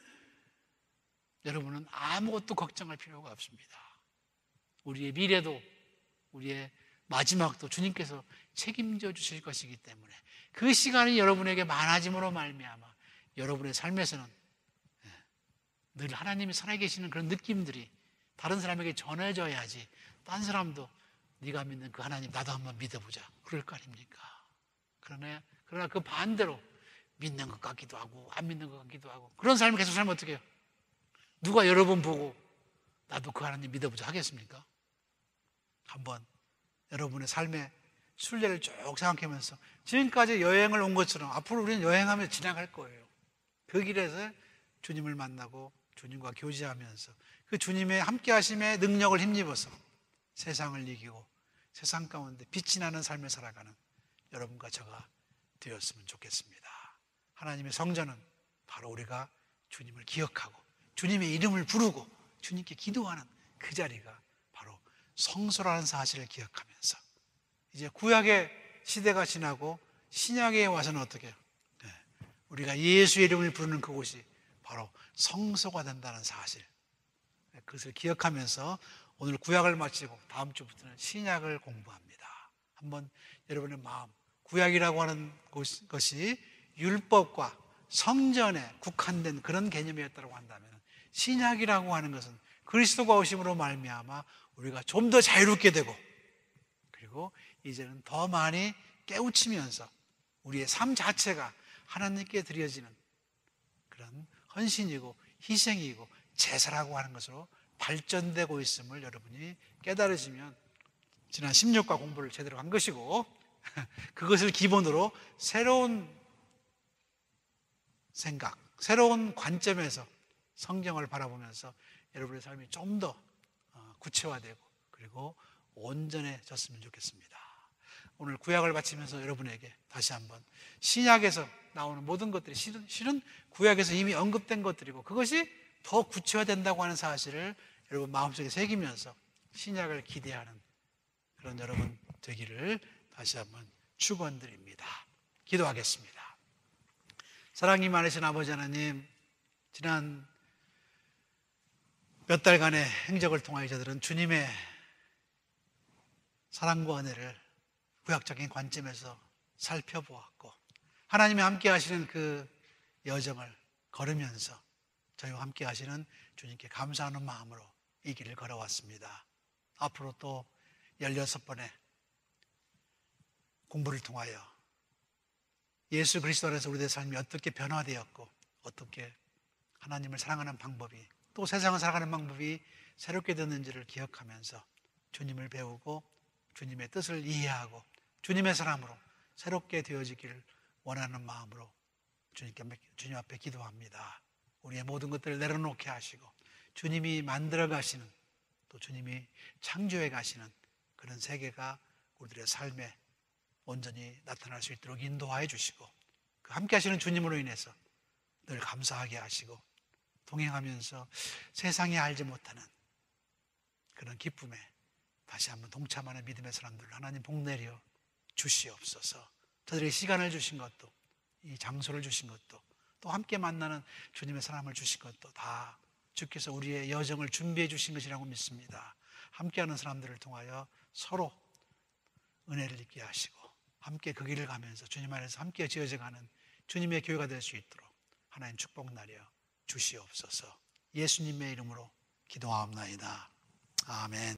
여러분은 아무것도 걱정할 필요가 없습니다. 우리의 미래도 우리의 마지막도 주님께서 책임져 주실 것이기 때문에 그 시간이 여러분에게 많아짐으로 말미암아 여러분의 삶에서는 늘 하나님이 살아계시는 그런 느낌들이 다른 사람에게 전해져야지 딴 사람도 네가 믿는 그 하나님 나도 한번 믿어보자 그럴 거 아닙니까? 그러나, 그러나 그 반대로 믿는 것 같기도 하고 안 믿는 것 같기도 하고 그런 삶을 계속 살면 어떻게 해요? 누가 여러 번 보고 나도 그 하나님 믿어보자 하겠습니까? 한번 여러분의 삶의 순례를 쭉 생각하면서 지금까지 여행을 온 것처럼 앞으로 우리는 여행하며 지나갈 거예요. 그 길에서 주님을 만나고 주님과 교제하면서 그 주님의 함께 하심의 능력을 힘입어서 세상을 이기고 세상 가운데 빛이 나는 삶을 살아가는 여러분과 저가 되었으면 좋겠습니다. 하나님의 성전은 바로 우리가 주님을 기억하고 주님의 이름을 부르고 주님께 기도하는 그 자리가 바로 성소라는 사실을 기억하면서 이제 구약의 시대가 지나고 신약에 와서는 어떻게 해요? 네. 우리가 예수의 이름을 부르는 그곳이 바로 성소가 된다는 사실, 그것을 기억하면서 오늘 구약을 마치고 다음 주부터는 신약을 공부합니다. 한번 여러분의 마음, 구약이라고 하는 것이 율법과 성전에 국한된 그런 개념이었다고 한다면 신약이라고 하는 것은 그리스도가 오심으로 말미암아 우리가 좀 더 자유롭게 되고 그리고 이제는 더 많이 깨우치면서 우리의 삶 자체가 하나님께 드려지는 그런 헌신이고 희생이고 제사라고 하는 것으로 발전되고 있음을 여러분이 깨달으시면 지난 십육 과 공부를 제대로 한 것이고 그것을 기본으로 새로운 생각, 새로운 관점에서 성경을 바라보면서 여러분의 삶이 좀 더 구체화되고 그리고 온전해졌으면 좋겠습니다. 오늘 구약을 마치면서 여러분에게 다시 한번 신약에서 나오는 모든 것들이 실은, 실은 구약에서 이미 언급된 것들이고 그것이 더 구체화된다고 하는 사실을 여러분 마음속에 새기면서 신약을 기대하는 그런 여러분 되기를 다시 한번 축원드립니다. 기도하겠습니다. 사랑이 많으신 아버지 하나님, 지난 몇 달간의 행적을 통하여 저들은 주님의 사랑과 은혜를 구약적인 관점에서 살펴보았고 하나님이 함께 하시는 그 여정을 걸으면서 저희와 함께 하시는 주님께 감사하는 마음으로 이 길을 걸어왔습니다. 앞으로 또 열여섯 번의 공부를 통하여 예수 그리스도 안에서 우리의 삶이 어떻게 변화되었고 어떻게 하나님을 사랑하는 방법이 또 세상을 살아가는 방법이 새롭게 됐는지를 기억하면서 주님을 배우고 주님의 뜻을 이해하고 주님의 사람으로 새롭게 되어지기를 원하는 마음으로 주님께, 주님 앞에 기도합니다. 우리의 모든 것들을 내려놓게 하시고 주님이 만들어 가시는 또 주님이 창조해 가시는 그런 세계가 우리들의 삶에 온전히 나타날 수 있도록 인도하여 주시고 그 함께 하시는 주님으로 인해서 늘 감사하게 하시고 동행하면서 세상이 알지 못하는 그런 기쁨에 다시 한번 동참하는 믿음의 사람들 하나님 복 내려 주시옵소서. 저들에게 시간을 주신 것도 이 장소를 주신 것도 또 함께 만나는 주님의 사람을 주신 것도 다 주께서 우리의 여정을 준비해 주신 것이라고 믿습니다. 함께하는 사람들을 통하여 서로 은혜를 입게 하시고 함께 그 길을 가면서 주님 안에서 함께 지어져가는 주님의 교회가 될 수 있도록 하나님 축복 나려 주시옵소서. 예수님의 이름으로 기도하옵나이다. 아멘.